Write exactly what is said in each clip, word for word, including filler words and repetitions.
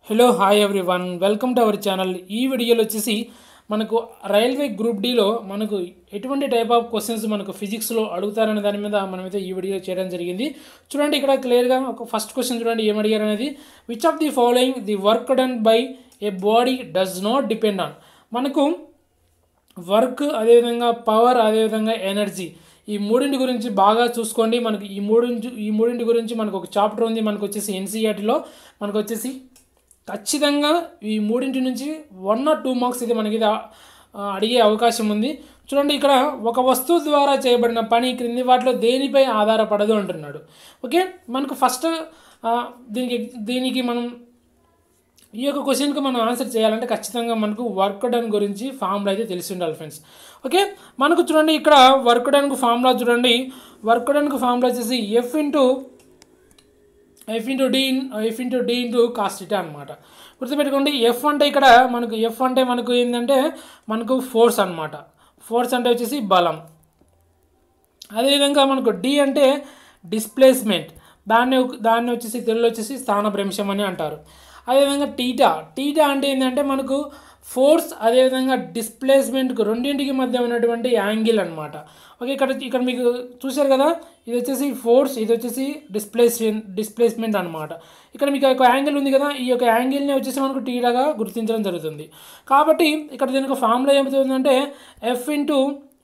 Hello hi everyone welcome to our channel. ఈ వీడియోలో వచ్చేసి మనకు రైల్వే గ్రూప్ డీలో మనకు ఎటువంటి టైప్ ఆఫ్ క్వశ్చన్స్ మనకు ఫిజిక్స్లో అడుగుతారనే దాని మీద మనమైతే ఈ వీడియో చేయడం జరిగింది. చూడండి ఇక్కడ క్లియర్గా ఒక ఫస్ట్ క్వశ్చన్ చూడండి ఏం అడిగారు అనేది. Which of the following the work done by a body does not depend on. మనకు వర్క్ అదేవిధంగా పవర్ అదేవిధంగా ఎనర్జీ ఈ మూడింటి గురించి బాగా చూసుకోండి. మనకి ఈ మూడింటి ఈ మూడింటి గురించి మనకు ఒక చాప్టర్ ఉంది. మనకు వచ్చేసి ఎన్సీఆర్టీలో మనకు వచ్చేసి ఖచ్చితంగా ఈ మూడింటి నుంచి వన్ ఆర్ టూ మార్క్స్ ఇది మనకి అడిగే అవకాశం ఉంది. చూడండి ఇక్కడ ఒక వస్తువు ద్వారా చేయబడిన పని క్రింది వాటిలో దేనిపై ఆధారపడదు అంటున్నాడు. ఓకే, మనకు ఫస్ట్ దీనికి దీనికి మనం ఈ యొక్క క్వశ్చన్కి మనం ఆన్సర్ చేయాలంటే ఖచ్చితంగా మనకు వర్క్ డన్ గురించి ఫార్ములా అయితే తెలిసి ఉండాలి ఫ్రెండ్స్. ఓకే, మనకు చూడండి ఇక్కడ వర్క్ డన్కు ఫార్ములా చూడండి. వర్క్ డన్కు ఫార్ములా వచ్చేసి F into F into D F into D into cos theta అనమాట. గుర్తుపెట్టుకోండి, ఎఫ్ అంటే ఇక్కడ మనకు ఎఫ్ అంటే మనకు ఏంటంటే మనకు ఫోర్స్ అనమాట. ఫోర్స్ అంటే వచ్చేసి బలం. అదేవిధంగా మనకు డి అంటే డిస్ప్లేస్మెంట్, దాన్ని దాన్ని వచ్చేసి తెలుగులో వచ్చేసి స్థానభ్రంశం అని అంటారు. అదేవిధంగా టీటా టీటా అంటే ఏంటంటే మనకు ఫోర్స్ అదేవిధంగా డిస్ప్లేస్మెంట్కు రెండింటికి మధ్య ఉన్నటువంటి యాంగిల్ అనమాట. ఓకే, ఇక్కడ ఇక్కడ మీకు చూశారు కదా, ఇది వచ్చేసి ఫోర్స్, ఇది వచ్చేసి డిస్ప్లేస్మెంట్ డిస్ప్లేస్మెంట్ అనమాట. ఇక్కడ మీకు ఒక యాంగిల్ ఉంది కదా, ఈ యొక్క యాంగిల్ని వచ్చేసి మనకు టీటాగా గుర్తించడం జరుగుతుంది. కాబట్టి ఇక్కడ దీనికి ఫార్ములా ఏమవుతుందంటే F into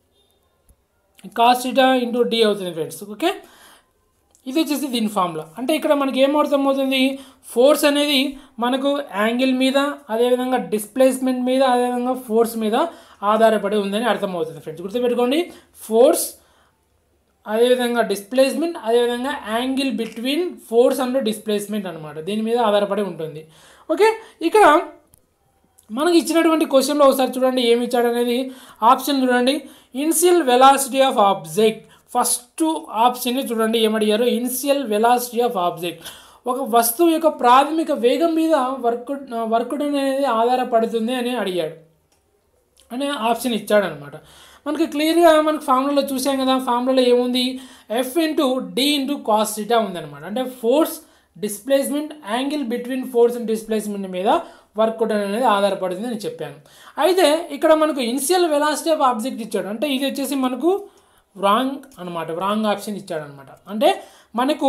cos theta into D అవుతుంది ఫ్రెండ్స్. ఓకే, ఇది వచ్చేసి దీని ఫార్ములా. అంటే ఇక్కడ మనకి ఏం అర్థమవుతుంది, ఫోర్స్ అనేది మనకు యాంగిల్ మీద అదేవిధంగా డిస్ప్లేస్మెంట్ మీద అదేవిధంగా ఫోర్స్ మీద ఆధారపడి ఉందని అర్థమవుతుంది ఫ్రెండ్స్. గుర్తుపెట్టుకోండి, ఫోర్స్ అదేవిధంగా డిస్ప్లేస్మెంట్ అదేవిధంగా angle between force and displacement అనమాట, దీని మీద ఆధారపడి ఉంటుంది. ఓకే, ఇక్కడ మనకి ఇచ్చినటువంటి క్వశ్చన్లో ఒకసారి చూడండి ఏమి ఇచ్చాడు అనేది. ఆప్షన్ చూడండి, initial velocity of object. First ఆప్షన్ని చూడండి ఏమడిగారు, ఇనిషియల్ వెలాసిటీ ఆఫ్ ఆబ్జెక్ట్. ఒక వస్తువు యొక్క ప్రాథమిక వేగం మీద వర్క్ వర్క్ డన్ అనేది ఆధారపడుతుంది అని అడిగాడు అనే ఆప్షన్ ఇచ్చాడనమాట. మనకి క్లియర్గా మనకు ఫార్ములాలో చూసాం కదా, ఫార్ములాలో ఏముంది, F into D into cos theta ఉందన్నమాట. అంటే force displacement angle between force and displacement మీద వర్క్ డన్ అనేది ఆధారపడుతుంది అని చెప్పాను. అయితే ఇక్కడ మనకు ఇనిషియల్ వెలాసిటీ ఆఫ్ ఆబ్జెక్ట్ ఇచ్చాడు, అంటే ఇది వచ్చేసి మనకు రాంగ్ అనమాట, రాంగ్ ఆప్షన్ ఇచ్చాడనమాట. అంటే మనకు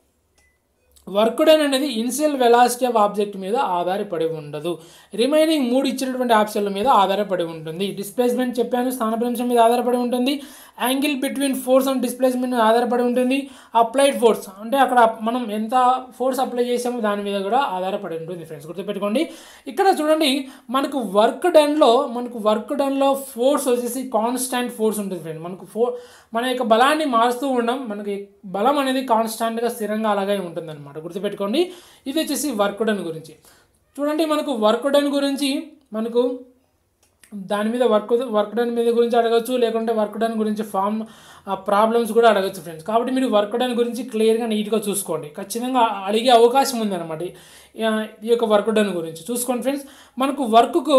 వర్క్ డన్ అనేది ఇనిషియల్ వెలాసిటీ ఆఫ్ ఆబ్జెక్ట్ మీద ఆధారపడి ఉండదు. రిమైనింగ్ మూడు ఇచ్చినటువంటి ఆప్షన్ల మీద ఆధారపడి ఉంటుంది. డిస్ప్లేస్మెంట్ చెప్పాను, స్థానభ్రంశం మీద ఆధారపడి ఉంటుంది. Angle between force and displacement మీద ఆధారపడి ఉంటుంది. అప్లైడ్ ఫోర్స్ అంటే అక్కడ మనం ఎంత ఫోర్స్ అప్లై చేసామో దాని మీద కూడా ఆధారపడి ఉంటుంది ఫ్రెండ్స్. గుర్తుపెట్టుకోండి, ఇక్కడ చూడండి మనకు వర్క్ డన్లో మనకు వర్క్ డన్లో ఫోర్స్ వచ్చేసి కాన్స్టాంట్ ఫోర్స్ ఉంటుంది ఫ్రెండ్స్. మనకు ఫో మన యొక్క బలాన్ని మారుస్తూ ఉండం, మనకి బలం అనేది కాన్స్టాంట్గా స్థిరంగా అలాగే ఉంటుందన్నమాట. గుర్తుపెట్టుకోండి, ఇది వచ్చేసి వర్క్ డన్ గురించి. చూడండి మనకు వర్క్ డన్ గురించి మనకు దాని మీద వర్క్ వర్క్ డన్ మీద గురించి అడగచ్చు, లేకుంటే వర్క్ డన్ గురించి ఫామ్ ప్రాబ్లమ్స్ కూడా అడగచ్చు ఫ్రెండ్స్. కాబట్టి మీరు వర్క్ డన్ గురించి క్లియర్గా నీట్గా చూసుకోండి, ఖచ్చితంగా అడిగే అవకాశం ఉందన్నమాట ఈ యొక్క వర్క్ డన్ గురించి. చూసుకోండి ఫ్రెండ్స్, మనకు వర్క్కు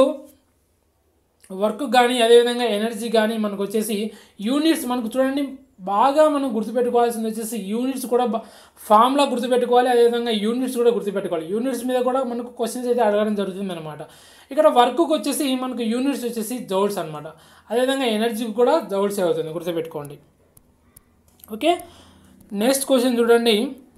వర్క్ కానీ అదేవిధంగా ఎనర్జీ కానీ మనకు వచ్చేసి యూనిట్స్ మనకు చూడండి బాగా మనం గుర్తుపెట్టుకోవాల్సింది వచ్చేసి యూనిట్స్ కూడా ఫామ్లా గుర్తుపెట్టుకోవాలి, అదేవిధంగా యూనిట్స్ కూడా గుర్తుపెట్టుకోవాలి. యూనిట్స్ మీద కూడా మనకు క్వశ్చన్స్ అయితే అడగడం జరుగుతుంది అనమాట. ఇక్కడ వర్క్కి వచ్చేసి మనకు యూనిట్స్ వచ్చేసి జౌల్స్ అనమాట, అదేవిధంగా ఎనర్జీకి కూడా జౌల్స్ అవుతుంది, గుర్తుపెట్టుకోండి. ఓకే, నెక్స్ట్ క్వశ్చన్ చూడండి.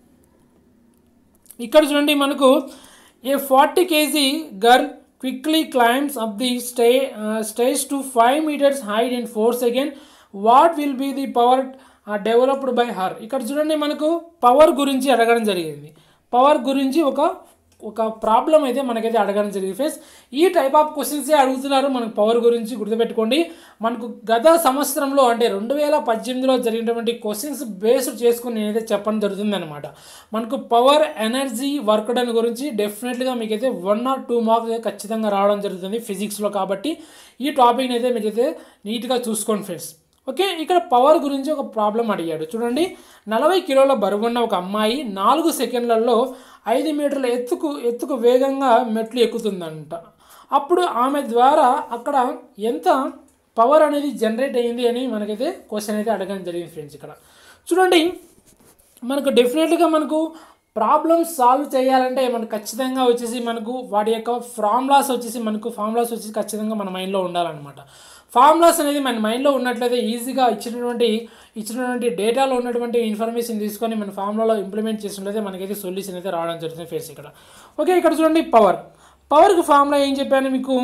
ఇక్కడ చూడండి మనకు a forty kg girl quickly climbs up the sta uh, stage to five meters height in four seconds. What will be the power uh, developed by her? ఇక్కడ చూడండి మనకు power గురించి అడగడం జరిగింది. పవర్ గురించి ఒక ఒక ప్రాబ్లం అయితే మనకైతే అడగడం జరిగింది ఫ్రెండ్స్. ఈ టైప్ ఆఫ్ క్వశ్చన్సే అడుగుతున్నారు మనకు పవర్ గురించి. గుర్తుపెట్టుకోండి, మనకు గత సంవత్సరంలో అంటే రెండు వేల పద్దెనిమిదిలో జరిగినటువంటి క్వశ్చన్స్ బేస్డ్ చేసుకుని నేనైతే చెప్పడం జరుగుతుంది అనమాట. మనకు పవర్ ఎనర్జీ వర్క్ డన్ గురించి డెఫినెట్గా మీకైతే వన్ ఆర్ టూ మార్క్స్ ఖచ్చితంగా రావడం జరుగుతుంది ఫిజిక్స్లో. కాబట్టి ఈ టాపిక్ని అయితే మీకైతే నీట్గా చూసుకోండి ఫ్రెండ్స్. ఓకే, ఇక్కడ పవర్ గురించి ఒక ప్రాబ్లం అడిగాడు. చూడండి, నలభై కిలోల బరువున్న ఒక అమ్మాయి నాలుగు సెకండ్లలో ఐదు మీటర్ల ఎత్తుకు ఎత్తుకు వేగంగా మెట్లు ఎక్కుతుందంట. అప్పుడు ఆమె ద్వారా అక్కడ ఎంత పవర్ అనేది జనరేట్ అయ్యింది అని మనకైతే క్వశ్చన్ అయితే అడగడం జరిగింది ఫ్రెండ్స్. ఇక్కడ చూడండి మనకు డెఫినెట్గా మనకు ప్రాబ్లమ్స్ సాల్వ్ చేయాలంటే మనకు ఖచ్చితంగా వచ్చేసి మనకు వాటి యొక్క ఫార్ములాస్ వచ్చేసి మనకు ఫార్ములాస్ వచ్చేసి ఖచ్చితంగా మన మైండ్లో ఉండాలన్నమాట. ఫార్ములాస్ అనేది మన మైండ్లో ఉన్నట్లయితే ఈజీగా ఇచ్చినటువంటి ఇచ్చినటువంటి డేటాలో ఉన్నటువంటి ఇన్ఫర్మేషన్ తీసుకొని మన ఫార్ములాలో ఇంప్లిమెంట్ చేసినట్లయితే మనకైతే సొల్యూషన్ అయితే రావడం జరుగుతుంది ఫేస్ ఇక్కడ. ఓకే, ఇక్కడ చూడండి పవర్ పవర్కి ఫార్ములా ఏం చెప్పాను మీకు,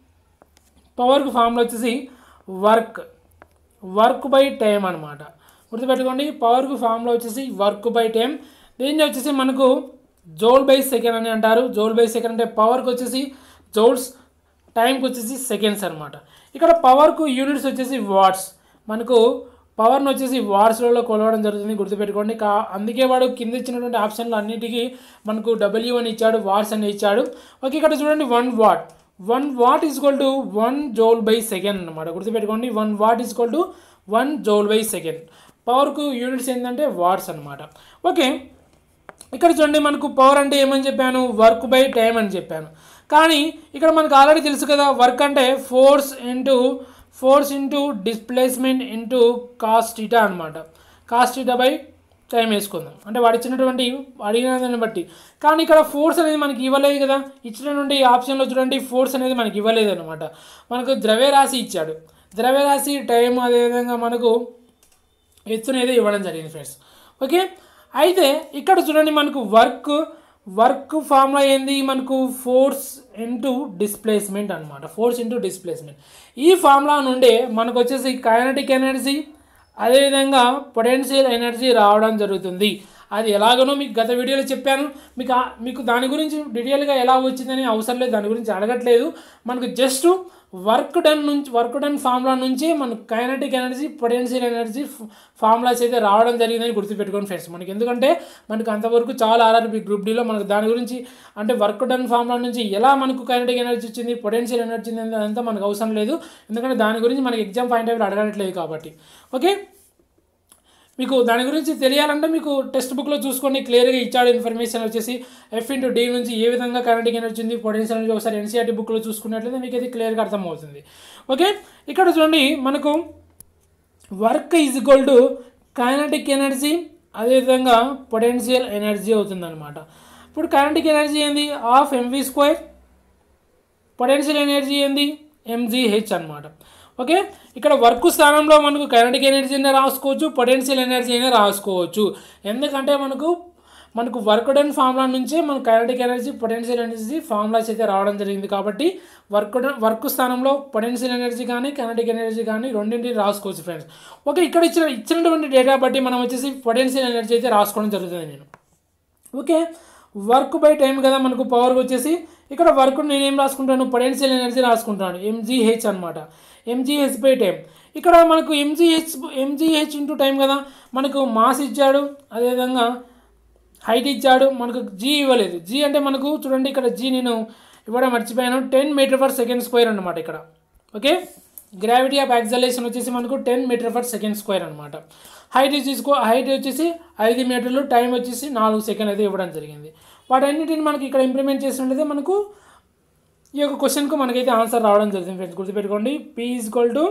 పవర్కి ఫార్ములా వచ్చేసి వర్క్ వర్క్ బై టైం అనమాట. గుర్తుపెట్టుకోండి, పవర్కి ఫార్ములా వచ్చేసి వర్క్ బై టైం. దీన్ని వచ్చేసి మనకు జౌల్ బై సెకండ్ అని అంటారు. జౌల్ బై సెకండ్ అంటే పవర్కి వచ్చేసి జౌల్స్, టైంకి వచ్చేసి సెకండ్స్ అనమాట. ఇక్కడ పవర్కు యూనిట్స్ వచ్చేసి వాట్స్. మనకు పవర్ని వచ్చేసి వాట్స్లలో కొలవడం జరుగుతుంది, గుర్తుపెట్టుకోండి. కా అందుకే వాడు కింద ఇచ్చినటువంటి ఆప్షన్లు అన్నిటికీ మనకు డబ్ల్యూ అని ఇచ్చాడు, వాట్స్ అని ఇచ్చాడు. ఓకే, ఇక్కడ చూడండి one watt one watt is equal to one joule by second అనమాట. గుర్తుపెట్టుకోండి, one watt is equal to one joule by second. పవర్కు యూనిట్స్ ఏంటంటే వాట్స్ అనమాట. ఓకే, ఇక్కడ చూడండి మనకు పవర్ అంటే ఏమని చెప్పాను, వర్క్ బై టైం అని చెప్పాను. కానీ ఇక్కడ మనకు ఆల్రెడీ తెలుసు కదా, వర్క్ అంటే force into force into displacement into cos theta అనమాట. కాస్ టీటా బై టైం వేసుకుందాం, అంటే వాడు ఇచ్చినటువంటి అడిగిన దాన్ని బట్టి. కానీ ఇక్కడ ఫోర్స్ అనేది మనకి ఇవ్వలేదు కదా, ఇచ్చినటువంటి ఆప్షన్లో చూడండి ఫోర్స్ అనేది మనకి ఇవ్వలేదు అనమాట. మనకు ద్రవ్యరాశి ఇచ్చాడు, ద్రవ్యరాశి టైం అదేవిధంగా మనకు ఎత్తునేది ఇవ్వడం జరిగింది ఫ్రెండ్స్. ఓకే, అయితే ఇక్కడ చూడండి మనకు వర్క్ వర్క్ ఫార్ములా ఏంది, మనకు ఫోర్స్ ఇంటూ డిస్ప్లేస్మెంట్ అనమాట. Force into displacement. ఈ ఫార్ములా నుండే మనకు వచ్చేసి కైనెటిక్ ఎనర్జీ అదేవిధంగా పొటెన్షియల్ ఎనర్జీ రావడం జరుగుతుంది. అది ఎలాగనో మీకు గత వీడియోలో చెప్పాను. మీకు మీకు దాని గురించి డీటెయిల్గా ఎలా వచ్చిందని అవసరం లేదు, దాని గురించి అడగట్లేదు. మనకు జస్ట్ వర్క్ డన్ నుంచి వర్క్ డన్ ఫార్ములా నుంచి మనకు kinetic energy potential energy formulas అయితే రావడం జరిగిందని గుర్తుపెట్టుకోండి ఫ్రెండ్స్. మనకి ఎందుకంటే మనకు అంతవరకు చాలా ఆర్ఆర్బీ గ్రూప్ డీలో మనకు దాని గురించి అంటే వర్క్ డన్ ఫార్ములా నుంచి ఎలా మనకు కైనెటిక్ ఎనర్జీ వచ్చింది, పొటెన్షియల్ ఎనర్జీ వచ్చింది అదంతా మనకు అవసరం లేదు, ఎందుకంటే దాని గురించి మనకి ఎగ్జామ్ పాయింట్ ఆఫ్ వ్యూ అడగట్లేదు కాబట్టి. ఓకే, మీకు దాని గురించి తెలియాలంటే మీకు టెక్స్ట్ బుక్లో చూసుకోండి, క్లియర్గా ఇచ్చాడు ఇన్ఫర్మేషన్ వచ్చేసి ఎఫ్ ఇంటూ డి నుంచి ఏ విధంగా కైనెటిక్ ఎనర్జీ ఉంది, పొటెన్షియల్ ఎనర్జీ ఒకసారి ఎన్సీఆర్టీ బుక్లో చూసుకున్నట్లయితే మీకు అది క్లియర్గా అర్థమవుతుంది. ఓకే, ఇక్కడ చూడండి మనకు work is equal to kinetic energy అదేవిధంగా పొటెన్షియల్ ఎనర్జీ అవుతుందన్నమాట. ఇప్పుడు కైనెటిక్ ఎనర్జీ ఏంది, half MV square, potential energy ఏంది ఎంజీహెచ్ అనమాట. ఓకే, ఇక్కడ వర్క్ స్థానంలో మనకు కైనెటిక్ ఎనర్జీ అయినా రాసుకోవచ్చు, పొటెన్షియల్ ఎనర్జీ అయినా రాసుకోవచ్చు. ఎందుకంటే మనకు మనకు వర్క్ డన్ ఫార్ములా నుంచే మనకు kinetic energy potential energy formulas అయితే రావడం జరిగింది కాబట్టి వర్క్ డన్ వర్క్ స్థానంలో పొటెన్షియల్ ఎనర్జీ కానీ కైనెటిక్ ఎనర్జీ కానీ రెండింటిని రాసుకోవచ్చు ఫ్రెండ్స్. ఓకే, ఇక్కడ ఇచ్చిన ఇచ్చినటువంటి డేటా బట్టి మనం వచ్చేసి పొటెన్షియల్ ఎనర్జీ అయితే రాసుకోవడం జరుగుతుంది నేను. ఓకే, వర్క్ బై టైం కదా మనకు పవర్ వచ్చేసి, ఇక్కడ వర్క్ నేనేం రాసుకుంటాను, పొటెన్షియల్ ఎనర్జీ రాసుకుంటాను ఎంజీహెచ్ అనమాట. MGH by time. ఇక్కడ మనకు ఎంజీహెచ్ ఎంజీహెచ్ ఇంటూ టైం కదా, మనకు మాస్ ఇచ్చాడు అదేవిధంగా హైట్ ఇచ్చాడు, మనకు జీ ఇవ్వలేదు. జీ అంటే మనకు చూడండి ఇక్కడ జీ నేను ఇవ్వడం మర్చిపోయాను, ten metre per second square అనమాట ఇక్కడ. ఓకే, గ్రావిటీ ఆఫ్ యాక్సలరేషన్ వచ్చేసి మనకు టెన్ మీటర్ పర్ సెకండ్ స్క్వేర్ అనమాట. హైట్ తీసుకో హైట్ వచ్చేసి ఐదు మీటర్లు, టైం వచ్చేసి నాలుగు సెకండ్ అయితే ఇవ్వడం జరిగింది. వాటన్నిటిని మనకి ఇక్కడ ఇంప్లిమెంట్ చేసినట్లయితే మనకు ఈ యొక్క క్వశ్చన్కు మనకైతే ఆన్సర్ రావడం జరుగుతుంది ఫ్రెండ్స్. గుర్తుపెట్టుకోండి, P is equal to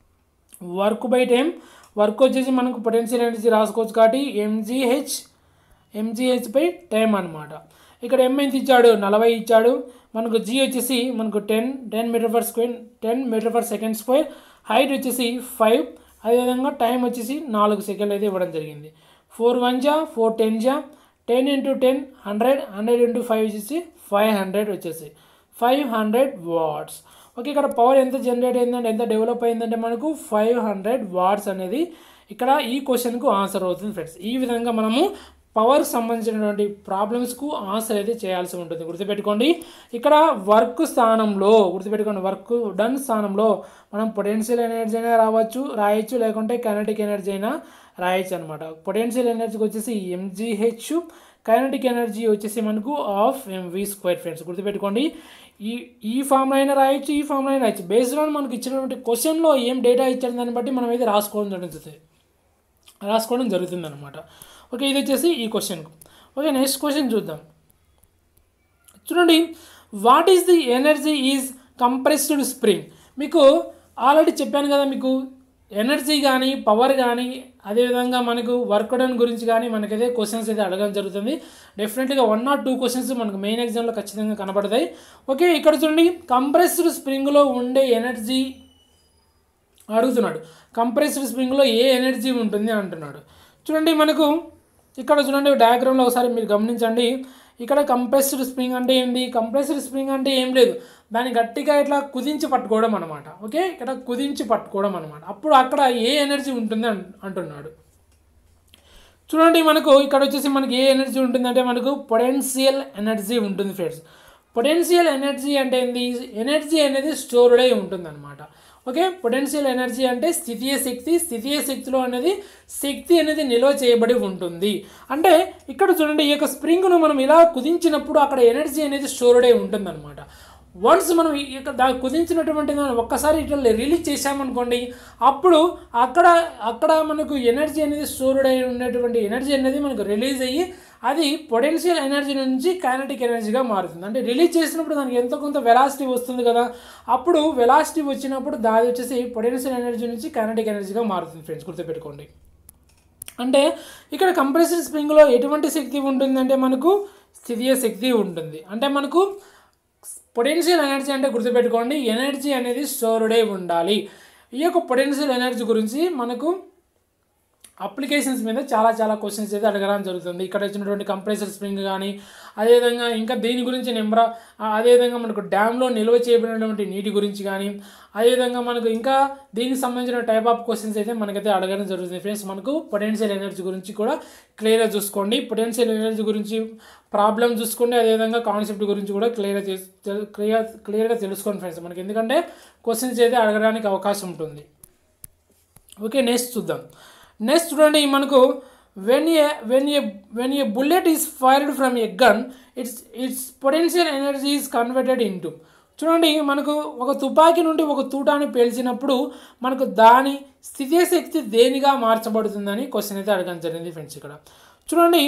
work by time. Work వచ్చేసి మనకు పొటెన్షియల్ ఎనర్జీ రాసుకోవచ్చు కాబట్టి ఎంజీహెచ్ ఎంజీహెచ్ బై టైం అనమాట. ఇక్కడ ఎం ఎంత ఇచ్చాడు, నలభై ఇచ్చాడు. మనకు జీ వచ్చేసి మనకు ten ten metre per square ten metre per second square. Height వచ్చేసి ఫైవ్, అదేవిధంగా టైం వచ్చేసి నాలుగు సెకండ్లు అయితే ఇవ్వడం జరిగింది. ఫోర్ వన్ జా ఫోర్ టెన్ జా ten into ten hundred, hundred into five వచ్చేసి ఫైవ్ హండ్రెడ్ వచ్చేసి ఫైవ్ హండ్రెడ్ వాట్స్. ఓకే, ఇక్కడ పవర్ ఎంత జనరేట్ అయిందంటే ఎంత డెవలప్ అయిందంటే మనకు ఫైవ్ హండ్రెడ్ వాట్స్ అనేది ఇక్కడ ఈ క్వశ్చన్కు ఆన్సర్ అవుతుంది ఫ్రెండ్స్. ఈ విధంగా మనము పవర్కి సంబంధించినటువంటి ప్రాబ్లమ్స్కు ఆన్సర్ అయితే చేయాల్సి ఉంటుంది. గుర్తుపెట్టుకోండి, ఇక్కడ వర్క్ స్థానంలో గుర్తుపెట్టుకోండి వర్క్ డన్ స్థానంలో మనం పొటెన్షియల్ ఎనర్జీ అయినా రావచ్చు రాయొచ్చు, లేకుంటే కైనెటిక్ ఎనర్జీ అయినా రాయొచ్చు అనమాట. పొటెన్షియల్ ఎనర్జీకి వచ్చేసి ఎంజీహెచ్, కైనెటిక్ ఎనర్జీ వచ్చేసి మనకు హాఫ్ ఎంవి స్క్వేర్ ఫ్రెండ్స్. గుర్తుపెట్టుకోండి, ఈ ఈ ఫార్ములా అయినా రాయొచ్చు, ఈ ఫార్ములా అయినా రాయొచ్చు. బేస్డ్ ఆన్ మనకి ఇచ్చినటువంటి క్వశ్చన్లో ఏం డేటా ఇచ్చారు దాన్ని బట్టి మనం అయితే రాసుకోవడం జరుగుతుంది రాసుకోవడం జరుగుతుంది అనమాట. ఓకే, ఇది వచ్చేసి ఈ క్వశ్చన్కు. ఓకే, నెక్స్ట్ క్వశ్చన్ చూద్దాం. చూడండి, what is the energy is compressed spring. మీకు ఆల్రెడీ చెప్పాను కదా, మీకు ఎనర్జీ కానీ పవర్ కానీ అదేవిధంగా మనకు వర్క్ డన్ గురించి కానీ మనకైతే క్వశ్చన్స్ అయితే అడగడం జరుగుతుంది. డెఫినెట్గా వన్ ఆర్ టూ క్వశ్చన్స్ మనకు మెయిన్ ఎగ్జామ్లో ఖచ్చితంగా కనబడతాయి. ఓకే, ఇక్కడ చూడండి కంప్రెస్డ్ స్ప్రింగ్లో ఉండే ఎనర్జీ అడుగుతున్నాడు. కంప్రెస్డ్ స్ప్రింగ్లో ఏ ఎనర్జీ ఉంటుంది అంటున్నాడు. చూడండి మనకు ఇక్కడ చూడండి డయాగ్రామ్లో ఒకసారి మీరు గమనించండి. ఇక్కడ కంప్రెస్డ్ స్ప్రింగ్ అంటే ఏంటి? కంప్రెస్డ్ స్ప్రింగ్ అంటే ఏం లేదు, దాన్ని గట్టిగా ఇట్లా కుదించి పట్టుకోవడం అనమాట. ఓకే, ఇక్కడ కుదించి పట్టుకోవడం అనమాట. అప్పుడు అక్కడ ఏ ఎనర్జీ ఉంటుంది అంటున్నాడు. చూడండి మనకు ఇక్కడ వచ్చేసి మనకి ఏ ఎనర్జీ ఉంటుందంటే మనకు పొటెన్షియల్ ఎనర్జీ ఉంటుంది ఫ్రెండ్స్. పొటెన్షియల్ ఎనర్జీ అంటే ఏంటి? ఎనర్జీ అనేది స్టోర్డ్ అయి ఉంటుంది అనమాట. ఓకే, పొటెన్షియల్ ఎనర్జీ అంటే స్థితీయ శక్తి. స్థితీయ శక్తిలో అనేది శక్తి అనేది నిల్వ చేయబడి ఉంటుంది. అంటే ఇక్కడ చూడండి ఈ యొక్క స్ప్రింగ్ను మనం ఇలా కుదించినప్పుడు అక్కడ ఎనర్జీ అనేది స్టోర్డ్ అయి ఉంటుంది అనమాట. వన్స్ మనం ఇక్కడ దా కుదించినటువంటి దాన్ని ఒక్కసారి ఇట్లా రిలీజ్ చేసామనుకోండి, అప్పుడు అక్కడ అక్కడ మనకు ఎనర్జీ అనేది స్టోర్డ్ అయి ఉన్నటువంటి ఎనర్జీ అనేది మనకు రిలీజ్ అయ్యి అది పొటెన్షియల్ ఎనర్జీ నుంచి కైనటిక్ ఎనర్జీగా మారుతుంది. అంటే రిలీజ్ చేసినప్పుడు దానికి ఎంతో కొంత వెలాసిటీ వస్తుంది కదా, అప్పుడు వెలాసిటీ వచ్చినప్పుడు దాని వచ్చేసి పొటెన్షియల్ ఎనర్జీ నుంచి కైనటిక్ ఎనర్జీగా మారుతుంది ఫ్రెండ్స్, గుర్తుపెట్టుకోండి. అంటే ఇక్కడ కంప్రెస్డ్ స్ప్రింగ్లో ఎటువంటి శక్తి ఉంటుందంటే మనకు స్థితీయ శక్తి ఉంటుంది. అంటే మనకు పొటెన్షియల్ ఎనర్జీ అంటే గుర్తుపెట్టుకోండి ఎనర్జీ అనేది స్టోర్డ్ అయి ఉండాలి. ఈ యొక్క పొటెన్షియల్ ఎనర్జీ గురించి మనకు అప్లికేషన్స్ మీద చాలా చాలా క్వశ్చన్స్ అయితే అడగడం జరుగుతుంది. ఇక్కడ వచ్చినటువంటి కంప్రెసర్ స్ప్రింగ్ కానీ అదేవిధంగా ఇంకా దీని గురించి నెంబర్ అదేవిధంగా మనకు డ్యామ్లో నిల్వ చేయబడినటువంటి నీటి గురించి కానీ అదేవిధంగా మనకు ఇంకా దీనికి సంబంధించిన టైప్ ఆఫ్ క్వశ్చన్స్ అయితే మనకైతే అడగడం జరుగుతుంది ఫ్రెండ్స్. మనకు పొటెన్షియల్ ఎనర్జీ గురించి కూడా క్లియర్గా చూసుకోండి. పొటెన్షియల్ ఎనర్జీ గురించి ప్రాబ్లం చూసుకోండి, అదేవిధంగా కాన్సెప్ట్ గురించి కూడా క్లియర్గా క్లియర్ క్లియర్గా తెలుసుకోండి ఫ్రెండ్స్ మనకి, ఎందుకంటే క్వశ్చన్స్ అయితే అడగడానికి అవకాశం ఉంటుంది. ఓకే, నెక్స్ట్ చూద్దాం. నెక్స్ట్ చూడండి మనకు when a when a when a bullet is fired from a gun it's it's potential energy is converted into. చూడండి మనకు ఒక తుపాకీ నుండి ఒక తూటాన్ని పేల్చినప్పుడు మనకు దాని స్థితీయ శక్తి దేనిగా మార్చబడుతుందని క్వశ్చన్ అయితే అడగడం జరిగింది ఫ్రెండ్స్. ఇక్కడ చూడండి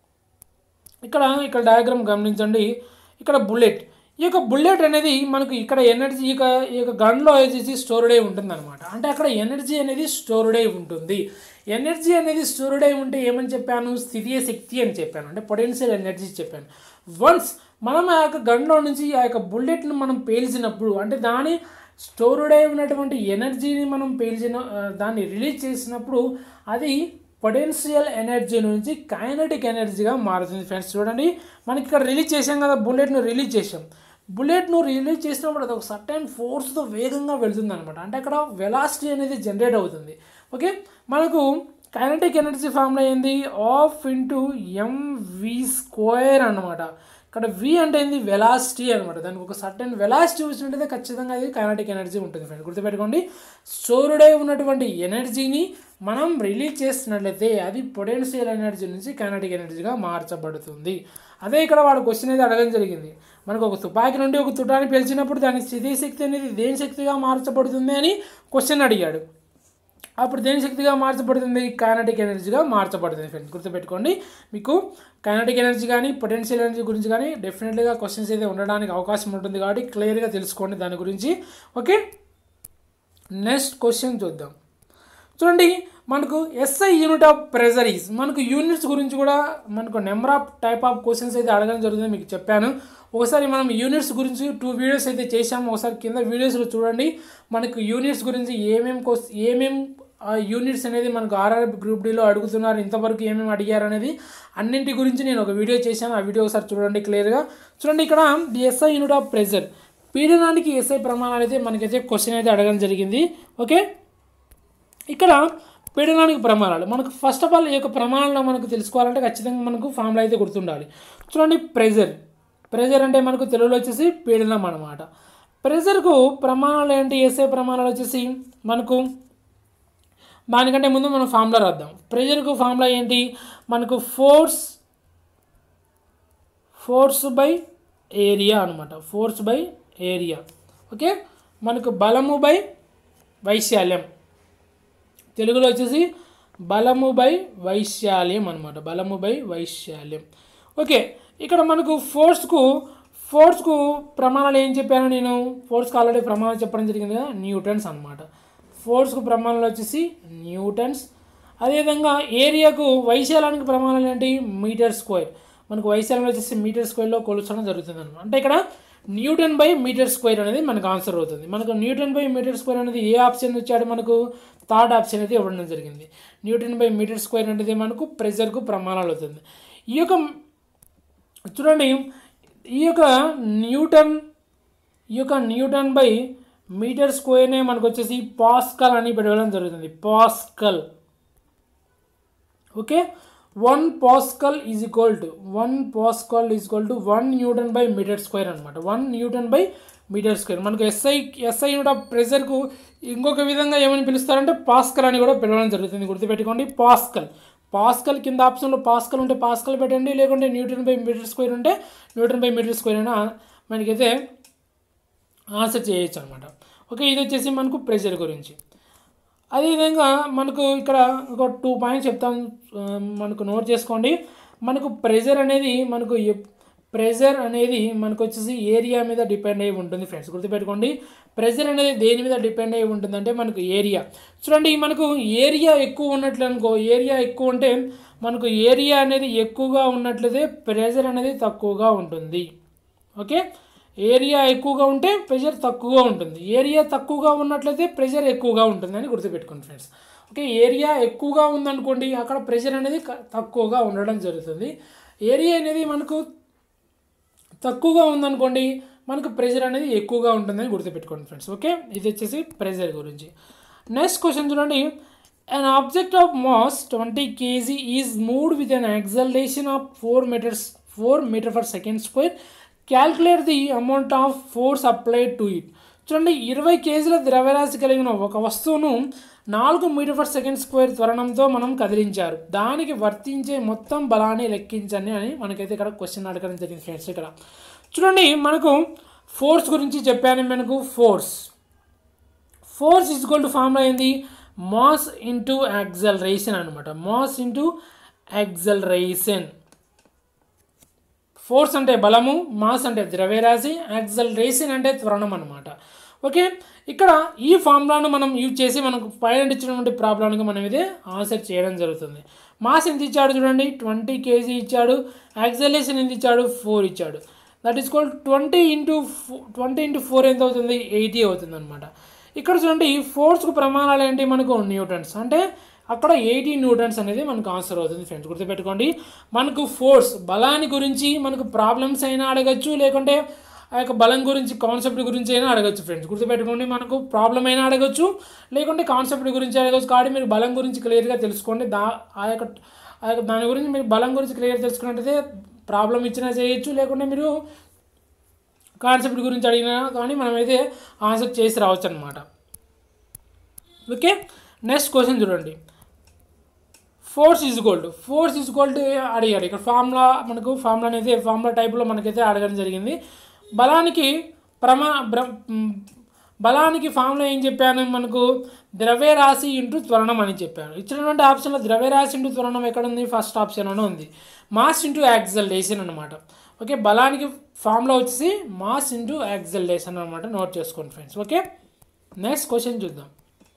ఇక్కడ ఇక్కడ డయాగ్రామ్ గమనించండి. ఇక్కడ బుల్లెట్, ఈ యొక్క బుల్లెట్ అనేది మనకు ఇక్కడ ఎనర్జీ ఇక ఈ యొక్క గన్లో వచ్చేసి స్టోర్డ్ అయి ఉంటుంది అనమాట. అంటే అక్కడ ఎనర్జీ అనేది స్టోర్డ్ అయి ఉంటుంది. ఎనర్జీ అనేది స్టోర్డ్ అయి ఉంటే ఏమని చెప్పాను? స్థితీయ శక్తి అని చెప్పాను, అంటే పొటెన్షియల్ ఎనర్జీ చెప్పాను. వన్స్ మనం ఆ యొక్క గన్లో నుంచి ఆ యొక్క బుల్లెట్ను మనం పేల్చినప్పుడు అంటే దాని స్టోర్డ్ అయి ఉన్నటువంటి ఎనర్జీని మనం పేల్చిన దాన్ని రిలీజ్ చేసినప్పుడు అది పొటెన్షియల్ ఎనర్జీ నుంచి కైనటిక్ ఎనర్జీగా మారుతుంది ఫ్రెండ్స్. చూడండి మనకి ఇక్కడ రిలీజ్ చేసాం కదా, బుల్లెట్ను రిలీజ్ చేసాం. బుల్లెట్ను రిలీజ్ చేసినప్పుడు అది ఒక సర్టైన్ ఫోర్స్తో వేగంగా వెళ్తుంది అనమాట. అంటే అక్కడ వెలాసిటీ అనేది జనరేట్ అవుతుంది. ఓకే, మనకు కైనటిక్ ఎనర్జీ ఫార్ములా ఏంది? ఆఫ్ ఇంటూ ఎంవి స్క్వేర్ అనమాట. ఇక్కడ వి అంటే ఏంది? వెలాసిటీ అనమాట. దానికి ఒక సర్టెన్ వెలాసిటీ వచ్చినట్టయితే ఖచ్చితంగా అది కైనటిక్ ఎనర్జీ ఉంటుంది ఫ్రెండ్, గుర్తుపెట్టుకోండి. స్టోర్డ్ అయి ఉన్నటువంటి ఎనర్జీని మనం రిలీజ్ చేస్తున్నట్లయితే అది పొటెన్షియల్ ఎనర్జీ నుంచి కైనటిక్ ఎనర్జీగా మార్చబడుతుంది. అదే ఇక్కడ వాడు క్వశ్చన్ అయితే అడగడం జరిగింది. మనకు ఒక తుపాకీ నుండి ఒక తుటాన్ని పేల్చినప్పుడు దాని స్థితీయ శక్తి అనేది దేని శక్తిగా మార్చబడుతుంది అని క్వశ్చన్ అడిగాడు. అప్పుడు దేని శక్తిగా మార్చబడుతుంది? కైనటిక్ ఎనర్జీగా మార్చబడుతుంది ఫ్రెండ్స్, గుర్తుపెట్టుకోండి. మీకు కైనటిక్ ఎనర్జీ కానీ పొటెన్షియల్ ఎనర్జీ గురించి కానీ డెఫినెట్లీగా క్వశ్చన్స్ అయితే ఉండడానికి అవకాశం ఉంటుంది కాబట్టి క్లియర్గా తెలుసుకోండి దాని గురించి. ఓకే, నెక్స్ట్ క్వశ్చన్ చూద్దాం. చూడండి మనకు SI unit of pressure is, మనకు యూనిట్స్ గురించి కూడా మనకు number of type of questions అయితే అడగడం జరుగుతుంది, మీకు చెప్పాను. ఒకసారి మనం యూనిట్స్ గురించి టూ వీడియోస్ అయితే చేసాము, ఒకసారి కింద వీడియోస్లో చూడండి. మనకు యూనిట్స్ గురించి ఏమేమి కోస్ ఏమేమి యూనిట్స్ అనేది మనకు ఆర్ఆర్ఆర్ గ్రూప్ డీలో అడుగుతున్నారు, ఇంతవరకు ఏమేమి అడిగారు అనేది అన్నింటి గురించి నేను ఒక వీడియో చేశాను. ఆ వీడియో ఒకసారి చూడండి క్లియర్గా. చూడండి ఇక్కడ the SI unit of pressure, పీడనానికి ఎస్ఐ ప్రమాణాలు అయితే మనకైతే క్వశ్చన్ అయితే అడగడం జరిగింది. ఓకే, ఇక్కడ పీడనానికి ప్రమాణాలు మనకు ఫస్ట్ ఆఫ్ ఆల్ ఈ యొక్క ప్రమాణాలను మనకు తెలుసుకోవాలంటే ఖచ్చితంగా మనకు ఫార్ములా అయితే గుర్తుండాలి. చూడండి ప్రెజర్, ప్రెజర్ అంటే మనకు తెలుగులో వచ్చేసి పీడనం అనమాట. ప్రెజర్కు ప్రమాణాలు ఏంటి? ఎస్ఐ ప్రమాణాలు వచ్చేసి మనకు దానికంటే ముందు మనం ఫార్ములా రాద్దాం. ప్రెజర్కు ఫార్ములా ఏంటి? మనకు ఫోర్స్ ఫోర్స్ బై ఏరియా అనమాట, ఫోర్స్ బై ఏరియా. ఓకే, మనకు బలము బై వైశాల్యం, తెలుగులో వచ్చేసి బలము బై వైశాల్యం అనమాట, బలము బై వైశాల్యం. ఓకే, ఇక్కడ మనకు ఫోర్స్కు ఫోర్స్కు ప్రమాణాలు ఏం చెప్పాను నేను? ఫోర్స్కి ఆల్రెడీ ప్రమాణాలు చెప్పడం జరిగింది కదా, న్యూటన్స్ అనమాట. ఫోర్స్కు ప్రమాణాలు వచ్చేసి న్యూటన్స్. అదేవిధంగా ఏరియాకు వైశాల్యానికి ప్రమాణాలు ఏంటి మీటర్ స్క్వేర్. మనకు వైశాల్యం వచ్చేసి మీటర్ స్క్వేర్లో కొలుచడం జరుగుతుంది అనమాట. అంటే ఇక్కడ న్యూటన్ బై మీటర్ స్క్వేర్ అనేది మనకు ఆన్సర్ అవుతుంది. మనకు న్యూటన్ బై మీటర్ స్క్వేర్ అనేది ఏ ఆప్షన్ వచ్చాడు మనకు థర్డ్ ఆప్షన్ అయితే ఇవ్వడం జరిగింది. న్యూటన్ బై మీటర్ స్క్వేర్ అనేది మనకు ప్రెజర్కు ప్రమాణాలు అవుతుంది. ఈ యొక్క చూడండి ఈ యొక్క న్యూటన్ ఈ యొక్క న్యూటన్ బై మీటర్ స్క్వేర్నే మనకు వచ్చేసి పాస్కల్ అని పిలవడం జరుగుతుంది. Pascal okay. One pascal is equal to one pascal is equal to one newton by meter square అనమాట. One newton by meter square. మనకు ఎస్ఐ ఎస్ఐ యూనిట్ ఆఫ్ ప్రెజర్కు ఇంకొక విధంగా ఏమని పిలుస్తారంటే పాస్కల్ అని కూడా పిలవడం జరుగుతుంది. గుర్తుపెట్టుకోండి పాస్కల్. పాస్కల్ కింద ఆప్షన్లో పాస్కల్ ఉంటే పాస్కల్ పెట్టండి, లేకుంటే న్యూటన్ బై మీటర్ స్క్వేర్ ఉంటే న్యూటన్ బై మీటర్ స్క్వేర్ అయినా మనకైతే ఆన్సర్ చేయొచ్చు అనమాట. ఓకే, ఇది వచ్చేసి మనకు ప్రెజర్ గురించి. అదేవిధంగా మనకు ఇక్కడ ఒక టూ పాయింట్స్ చెప్తాను, మనకు నోట్ చేసుకోండి. మనకు ప్రెజర్ అనేది మనకు ప్రెజర్ అనేది మనకు వచ్చేసి ఏరియా మీద డిపెండ్ అయి ఉంటుంది ఫ్రెండ్స్. గుర్తుపెట్టుకోండి ప్రెజర్ అనేది దేని మీద డిపెండ్ అయి ఉంటుందంటే మనకు ఏరియా. చూడండి మనకు ఏరియా ఎక్కువ ఉన్నట్లు అనుకో, ఏరియా ఎక్కువ ఉంటే మనకు ఏరియా అనేది ఎక్కువగా ఉన్నట్లయితే ప్రెజర్ అనేది తక్కువగా ఉంటుంది. ఓకే, ఏరియా ఎక్కువగా ఉంటే ప్రెషర్ తక్కువగా ఉంటుంది. ఏరియా తక్కువగా ఉన్నట్లయితే ప్రెషర్ ఎక్కువగా ఉంటుంది అని గుర్తుపెట్టుకోండి ఫ్రెండ్స్. ఓకే, ఏరియా ఎక్కువగా ఉందనుకోండి అక్కడ ప్రెషర్ అనేది తక్కువగా ఉండడం జరుగుతుంది. ఏరియా అనేది మనకు తక్కువగా ఉందనుకోండి మనకు ప్రెషర్ అనేది ఎక్కువగా ఉంటుందని గుర్తుపెట్టుకోండి ఫ్రెండ్స్. ఓకే, ఇది వచ్చేసి ప్రెషర్ గురించి. నెక్స్ట్ క్వశ్చన్ చూడండి. an object of mass twenty kilograms is moved with an acceleration of four meters four meter per second square. Calculate the amount of force applied to it. చూడండి ఇరవై కేజీల ద్రవ్యరాశి కలిగిన ఒక వస్తువును నాలుగు మీటర్ పర్ సెకండ్ స్క్వేర్ త్వరణంతో మనం కదిలించారు. దానికి వర్తించే మొత్తం బలాన్ని లెక్కించండి అని మనకైతే ఇక్కడ క్వశ్చన్ అడగడం జరిగింది ఫ్రెండ్స్. ఇక్కడ చూడండి మనకు ఫోర్స్ గురించి చెప్పాను. మనకు force force is equal to formula ఏంది మాస్ ఇంటూ యాక్సలరేషన్ అనమాట. Mass into acceleration. ఫోర్స్ అంటే బలము, మాస్ అంటే ద్రవ్యరాశి, యాక్సలరేషన్ అంటే త్వరణం అనమాట. ఓకే, ఇక్కడ ఈ ఫార్ములాను మనం యూజ్ చేసి మనకు పైన ఇచ్చినటువంటి ప్రాబ్లంకి మనం ఇదే ఆన్సర్ చేయడం జరుగుతుంది. మాస్ ఎంత ఇచ్చాడు చూడండి ట్వంటీ కేజీ ఇచ్చాడు. యాక్సలరేషన్ ఎంత ఇచ్చాడు ఫోర్ ఇచ్చాడు. That is called twenty into twenty into four ఎంత అవుతుంది ఎయిటీ అవుతుంది అనమాట. ఇక్కడ చూడండి ఫోర్స్కు ప్రమాణాలు ఏంటి మనకు న్యూటన్స్, అంటే అక్కడ ఎయిటీ న్యూటన్స్ అనేది మనకు ఆన్సర్ అవుతుంది ఫ్రెండ్స్. గుర్తుపెట్టుకోండి మనకు ఫోర్స్ బలాన్ని గురించి మనకు ప్రాబ్లమ్స్ అయినా అడగచ్చు, లేకుంటే ఆ యొక్క బలం గురించి కాన్సెప్ట్ గురించి అయినా అడగచ్చు ఫ్రెండ్స్. గుర్తుపెట్టుకోండి మనకు ప్రాబ్లం అయినా అడగచ్చు, లేకుంటే కాన్సెప్ట్ గురించి అడగచ్చు. కాబట్టి మీరు బలం గురించి క్లియర్గా తెలుసుకోండి. దా ఆ యొక్క ఆ యొక్క దాని గురించి మీరు బలం గురించి క్లియర్ తెలుసుకున్నట్టయితే ప్రాబ్లం ఇచ్చినా చేయొచ్చు, లేకుంటే మీరు కాన్సెప్ట్ గురించి అడిగినా కానీ మనమైతే ఆన్సర్ చేసి రావచ్చు అనమాట. ఓకే, నెక్స్ట్ క్వశ్చన్ చూడండి. Force is equal to force is equal to అడిగాడు. ఇక్కడ ఫార్ములా మనకు ఫార్ములా అనేది ఫార్ములా టైప్లో మనకైతే అడగడం జరిగింది. బలానికి ప్రమా బలానికి ఫార్ములా ఏం చెప్పాను మనకు ద్రవ్యరాశి ఇంటూ త్వరణం అని చెప్పాను. ఇచ్చినటువంటి ఆప్షన్లో ద్రవ్యరాశి ఇంటూ త్వరణం ఎక్కడ ఉంది ఫస్ట్ ఆప్షన్లోనే ఉంది. మాస్ ఇంటూ యాక్సలరేషన్ అనమాట. ఓకే, బలానికి ఫార్ములా వచ్చేసి మాస్ ఇంటూ యాక్సలరేషన్ అనమాట. నోట్ చేసుకోండి ఫ్రెండ్స్. ఓకే, నెక్స్ట్ క్వశ్చన్ చూద్దాం.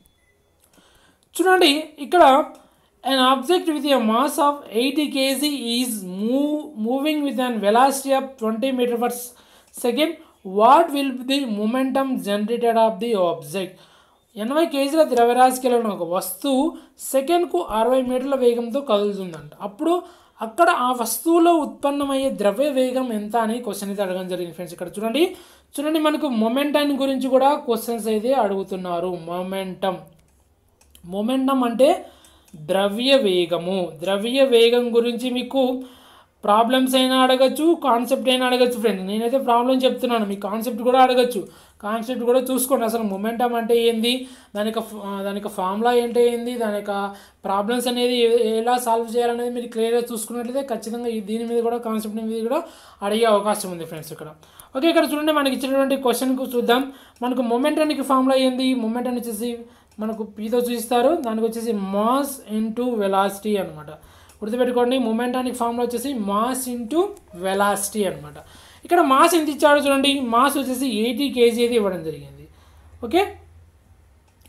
చూడండి ఇక్కడ an object with a mass of eighty kilograms is move, moving with an velocity of twenty meters per second. What will be the momentum generated of the object? ఎనభై కేజీల ద్రవ్యరాశి కలిగిన ఒక వస్తువు సెకండ్కు అరవై మీటర్ల వేగంతో కదులుతుందంట. అప్పుడు అక్కడ ఆ వస్తువులో ఉత్పన్నమయ్యే ద్రవ్య వేగం ఎంత అని క్వశ్చన్ అయితే అడగడం జరిగింది ఫ్రెండ్స్. ఇక్కడ చూడండి చూడండి మనకు మొమెంటం గురించి కూడా క్వశ్చన్స్ అయితే అడుగుతున్నారు. మొమెంటం మొమెంటం అంటే ద్రవ్య వేగము. ద్రవ్య వేగం గురించి మీకు ప్రాబ్లమ్స్ అయినా అడగచ్చు, కాన్సెప్ట్ అయినా అడగచ్చు ఫ్రెండ్స్. నేనైతే ప్రాబ్లం చెప్తున్నాను, మీ కాన్సెప్ట్ కూడా అడగచ్చు. కాన్సెప్ట్ కూడా చూసుకోండి. అసలు మొమెంటం అంటే ఏంది, దాని యొక్క దాని యొక్క ఫార్ములా ఏంటి ఏంది, దాని యొక్క ప్రాబ్లమ్స్ అనేది ఎలా సాల్వ్ చేయాలనేది మీరు క్లియర్గా చూసుకున్నట్లయితే ఖచ్చితంగా దీని మీద కూడా కాన్సెప్ట్ మీద కూడా అడిగే అవకాశం ఉంది ఫ్రెండ్స్ ఇక్కడ. ఓకే, ఇక్కడ చూడండి మనకి ఇచ్చినటువంటి క్వశ్చన్కు చూద్దాం. మనకు మొమెంటానికి ఫార్ములా ఏంది, మొమెంటం వచ్చేసి మనకు పీతో చూపిస్తారు. దానికి వచ్చేసి మాస్ ఇంటూ వెలాసిటీ అనమాట. గుర్తుపెట్టుకోండి మొమెంటానికి ఫార్ములా వచ్చేసి మాస్ ఇంటూ వెలాసిటీ అనమాట. ఇక్కడ మాస్ ఎంత ఇచ్చాడో చూడండి. మాస్ వచ్చేసి ఎయిటీ కేజీ అయితే ఇవ్వడం జరిగింది. ఓకే,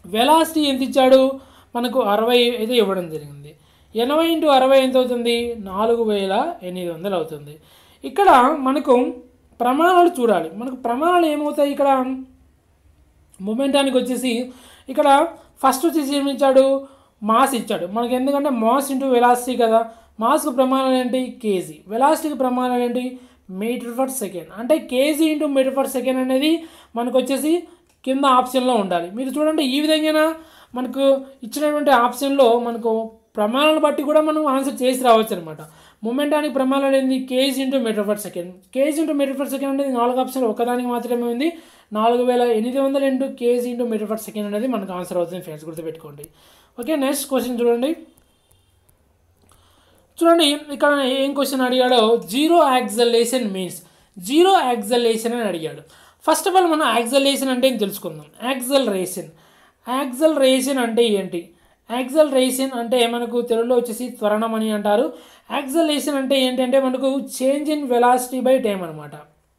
వెలాసిటీ ఎంత ఇచ్చాడు మనకు అరవై అయితే ఇవ్వడం జరిగింది. ఎనభై ఇంటూ అరవై ఎంత అవుతుంది నాలుగు వేల ఎనిమిది వందలు అవుతుంది. ఇక్కడ మనకు ప్రమాణాలు చూడాలి. మనకు ప్రమాణాలు ఏమవుతాయి ఇక్కడ మొమెంటానికి వచ్చేసి ఇక్కడ ఫస్ట్ వచ్చేసి ఏమి ఇచ్చాడు మాస్ ఇచ్చాడు మనకి. ఎందుకంటే మాస్ ఇంటూ వెలాసిటీ కదా. మాస్కు ప్రమాణాలు ఏంటి కేజీ, వెలాసిటీకి ప్రమాణాలు ఏంటి మీటర్ పర్ సెకండ్. అంటే KG into meter per second అనేది మనకు వచ్చేసి కింద ఆప్షన్లో ఉండాలి. మీరు చూడండి ఈ విధంగా మనకు ఇచ్చినటువంటి ఆప్షన్లో మనకు ప్రమాణాలను బట్టి కూడా మనం ఆన్సర్ చేసి రావచ్చు అనమాట. మొమెంటానికి ప్రమాణాలు ఏంది KG into meter per second. KG into meter per second అనేది నాలుగు ఆప్షన్ ఒకదానికి మాత్రమే ఉంది. నాలుగు వేల ఎనిమిది వందల into KG into meter per second అనేది మనకు ఆన్సర్ అవుతుంది ఫ్రెండ్స్, గుర్తుపెట్టుకోండి. ఓకే, నెక్స్ట్ క్వశ్చన్ చూడండి. చూడండి ఇక్కడ ఏం క్వశ్చన్ అడిగాడో zero acceleration means. Zero acceleration అని అడిగాడు. ఫస్ట్ ఆఫ్ ఆల్ మనం యాక్సలరేషన్ అంటే ఏం తెలుసుకుందాం. యాక్సలరేషన్ యాక్సలరేషన్ అంటే ఏంటి? యాక్సలరేషన్ అంటే మనకు తెలుగులో వచ్చేసి త్వరణం అని అంటారు. యాక్సలరేషన్ అంటే ఏంటంటే మనకు change in velocity by time అనమాట.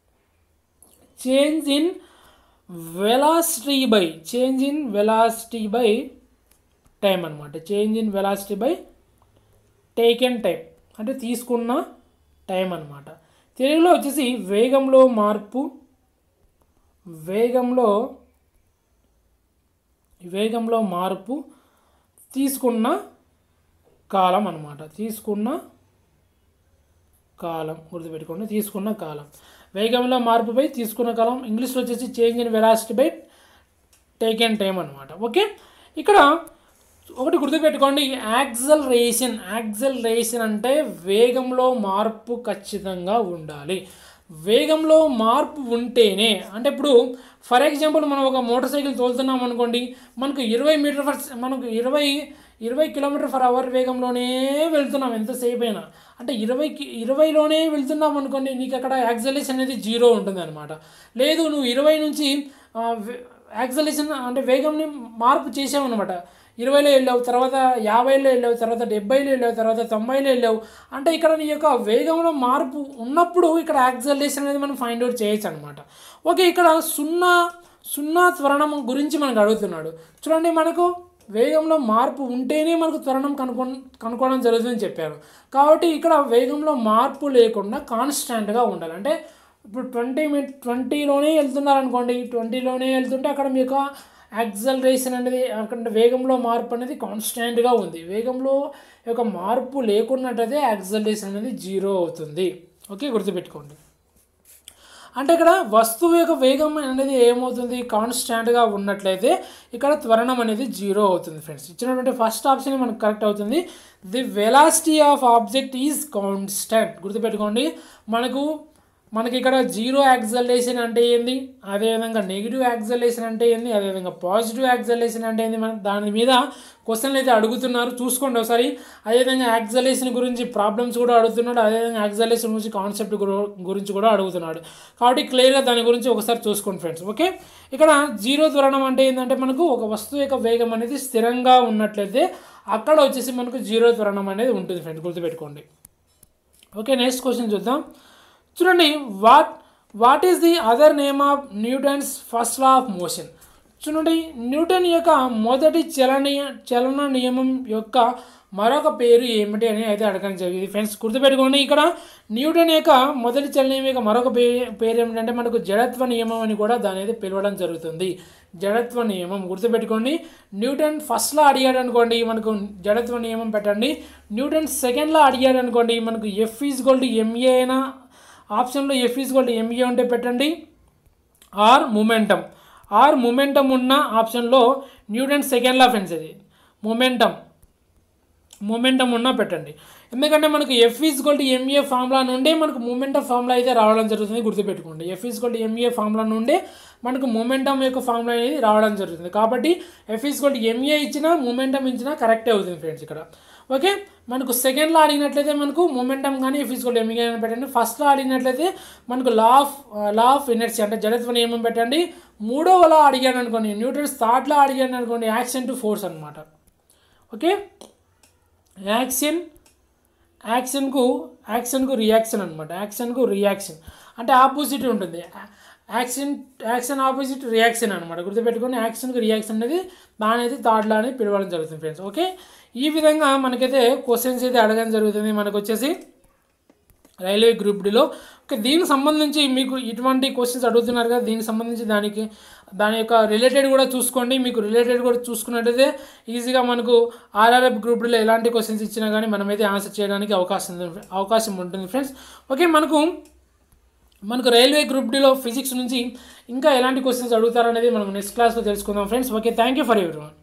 Change in velocity by change in velocity by time అనమాట. Change in velocity by taken time అంటే తీసుకున్న టైం అనమాట. తెలుగులో వచ్చేసి వేగంలో మార్పు వేగంలో వేగంలో మార్పు తీసుకున్న కాలం అనమాట. తీసుకున్న కాలం గుర్తుపెట్టుకోండి, తీసుకున్న కాలం. వేగంలో మార్పుపై తీసుకున్న కాలం. ఇంగ్లీష్లో వచ్చేసి change in velocity by taken time అనమాట. ఓకే, ఇక్కడ ఒకటి గుర్తుపెట్టుకోండి, యాక్సలరేషన్ యాక్సలరేషన్ అంటే వేగంలో మార్పు ఖచ్చితంగా ఉండాలి. వేగంలో మార్పు ఉంటేనే అంటే ఇప్పుడు ఫర్ ఎగ్జాంపుల్ మనం ఒక మోటార్ సైకిల్ తోలుతున్నాం అనుకోండి, మనకు ఇరవై మీటర్ పర్ మనకు ఇరవై ఇరవై కిలోమీటర్ పర్ అవర్ వేగంలోనే వెళ్తున్నాం ఎంతసేపు అయినా. అంటే ఇరవైకి ఇరవైలోనే వెళ్తున్నాం అనుకోండి, నీకు అక్కడ యాక్సలరేషన్ అనేది జీరో ఉంటుంది అనమాట. లేదు నువ్వు ఇరవై నుంచి యాక్సలరేషన్ అంటే వేగంని మార్పు చేసావన్నమాట. ఇరవైలో వెళ్ళావు, తర్వాత యాభైలో వెళ్ళావు, తర్వాత డెబ్బైలో వెళ్ళావు, తర్వాత తొంభైలో వెళ్ళావు. అంటే ఇక్కడ నీ యొక్క వేగంలో మార్పు ఉన్నప్పుడు ఇక్కడ యాక్సలరేషన్ అనేది మనం ఫైండ్ అవుట్ చేయొచ్చు అనమాట. ఓకే, ఇక్కడ సున్నా సున్నా త్వరణం గురించి మనకు అడుగుతున్నాడు. చూడండి, మనకు వేగంలో మార్పు ఉంటేనే మనకు త్వరణం కనుక్కో కనుక్కోవడం జరుగుతుందని చెప్పారు. కాబట్టి ఇక్కడ వేగంలో మార్పు లేకుండా కాన్స్టాంట్గా ఉండాలి. అంటే ఇప్పుడు ట్వంటీ మీ ట్వంటీలోనే వెళ్తున్నారు అనుకోండి, ట్వంటీలోనే వెళ్తుంటే అక్కడ మీకు యాక్సలరేషన్ అనేది అక్కడ వేగంలో మార్పు అనేది కాన్స్టాంట్గా ఉంది. వేగంలో యొక్క మార్పు లేకున్నట్టయితే యాక్సలరేషన్ అనేది జీరో అవుతుంది. ఓకే, గుర్తుపెట్టుకోండి. అంటే ఇక్కడ వస్తువు యొక్క వేగం అనేది ఏమవుతుంది కాన్స్టాంట్గా ఉన్నట్లయితే ఇక్కడ త్వరణం అనేది జీరో అవుతుంది ఫ్రెండ్స్. ఇచ్చినటువంటి ఫస్ట్ ఆప్షన్ మనకు కరెక్ట్ అవుతుంది. The velocity of object is constant. గుర్తుపెట్టుకోండి, మనకు మనకి ఇక్కడ జీరో యాక్సలరేషన్ అంటే ఏంది, అదేవిధంగా నెగిటివ్ యాక్సలరేషన్ అంటే ఏంది, అదేవిధంగా పాజిటివ్ యాక్సలరేషన్ అంటే ఏంది, మన దాని మీద క్వశ్చన్లు అయితే అడుగుతున్నారు, చూసుకోండి ఒకసారి. అదేవిధంగా యాక్సలరేషన్ గురించి ప్రాబ్లమ్స్ కూడా అడుగుతున్నాడు, అదేవిధంగా యాక్సలరేషన్ గురించి కాన్సెప్ట్ గురించి కూడా అడుగుతున్నాడు. కాబట్టి క్లియర్గా దాని గురించి ఒకసారి చూసుకోండి ఫ్రెండ్స్. ఓకే, ఇక్కడ జీరో త్వరణం అంటే ఏంటంటే మనకు ఒక వస్తువు యొక్క వేగం అనేది స్థిరంగా ఉన్నట్లయితే అక్కడ వచ్చేసి మనకు జీరో త్వరణం అనేది ఉంటుంది ఫ్రెండ్స్, గుర్తుపెట్టుకోండి. ఓకే, నెక్స్ట్ క్వశ్చన్ చూద్దాం. చూడండి, what what is the other name of Newton's first law of motion. చూడండి, న్యూటన్ యొక్క మొదటి చలనీయ చలన నియమం యొక్క మరొక పేరు ఏమిటి అని అయితే అడగడం జరిగింది ఫ్రెండ్స్, గుర్తుపెట్టుకోండి. ఇక్కడ న్యూటన్ యొక్క మొదటి చలనం యొక్క మరొక పే పేరు ఏమిటంటే మనకు జడత్వ నియమం అని కూడా దాని అయితే పిలవడం జరుగుతుంది. జడత్వ నియమం గుర్తుపెట్టుకోండి. న్యూటన్ ఫస్ట్లో అడిగాడు అనుకోండి మనకు జడత్వ నియమం పెట్టండి. న్యూటన్ సెకండ్లో అడిగాడు అనుకోండి మనకు F is equal to MA అయినా ఆప్షన్లో F is equal to MA ఉంటే పెట్టండి, ఆర్ మొమెంటం ఆర్ మొమెంటం ఉన్న ఆప్షన్లో న్యూటన్ సెకండ్ లా ఫ్రెండ్స్ ఇది మొమెంటం మొమెంటం ఉన్నా పెట్టండి. ఎందుకంటే మనకు F is equal to MA formula నుండే మనకు మొమెంటం ఫార్ములా అయితే రావడం జరుగుతుంది, గుర్తుపెట్టుకోండి. F is equal to MA formula నుండే మనకు మొమెంటం యొక్క ఫార్ములా అనేది రావడం జరుగుతుంది. కాబట్టి F is equal to MA ఇచ్చినా మొమెంటం ఇచ్చినా కరెక్టే అవుతుంది ఫ్రెండ్స్ ఇక్కడ. ఓకే, మనకు సెకండ్లో అడిగినట్లయితే మనకు మొమెంటం కానీ F is equal to MA కానీ పెట్టండి. ఫస్ట్లో అడిగినట్లయితే మనకు లా ఆఫ్ లా ఆఫ్ ఇనర్సీ అంటే జడత్వ నియమం పెట్టండి. మూడోలా అడిగాను అనుకోండి న్యూటన్స్ థర్డ్లో అడిగాను అనుకోండి యాక్షన్ టు ఫోర్స్ అనమాట. ఓకే, యాక్షన్ యాక్షన్కు యాక్షన్కు రియాక్షన్ అనమాట. యాక్షన్కు రియాక్షన్ అంటే ఆపోజిట్ ఉంటుంది. యాక్షన్ యాక్షన్ ఆపోజిట్ రియాక్షన్ అనమాట, గుర్తుపెట్టుకొని యాక్షన్కి రియాక్షన్ అనేది దాని అయితే థర్డ్ లా అని పిలవడం జరుగుతుంది ఫ్రెండ్స్. ఓకే, ఈ విధంగా మనకైతే క్వశ్చన్స్ అయితే అడగడం జరుగుతుంది మనకు వచ్చేసి రైల్వే గ్రూప్ డిలో. ఓకే, దీనికి సంబంధించి మీకు ఇటువంటి క్వశ్చన్స్ అడుగుతున్నారు కదా, దీనికి సంబంధించి దానికి దాని యొక్క రిలేటెడ్ కూడా చూసుకోండి. మీకు రిలేటెడ్ కూడా చూసుకున్నట్టయితే ఈజీగా మనకు ఆర్ఆర్ఎఫ్ గ్రూప్ డిలో ఎలాంటి క్వశ్చన్స్ ఇచ్చినా కానీ మనమైతే ఆన్సర్ చేయడానికి అవకాశం అవకాశం ఉంటుంది ఫ్రెండ్స్. ఓకే, మనకు మనకు రైల్వే గ్రూప్ డిలో ఫిజిక్స్ నుంచి ఇంకా ఎలాంటి క్వశ్చన్స్ అడుగుతారనేది మనం నెక్స్ట్ క్లాస్లో తెలుసుకుందాం friends. Okay, thank you for everyone.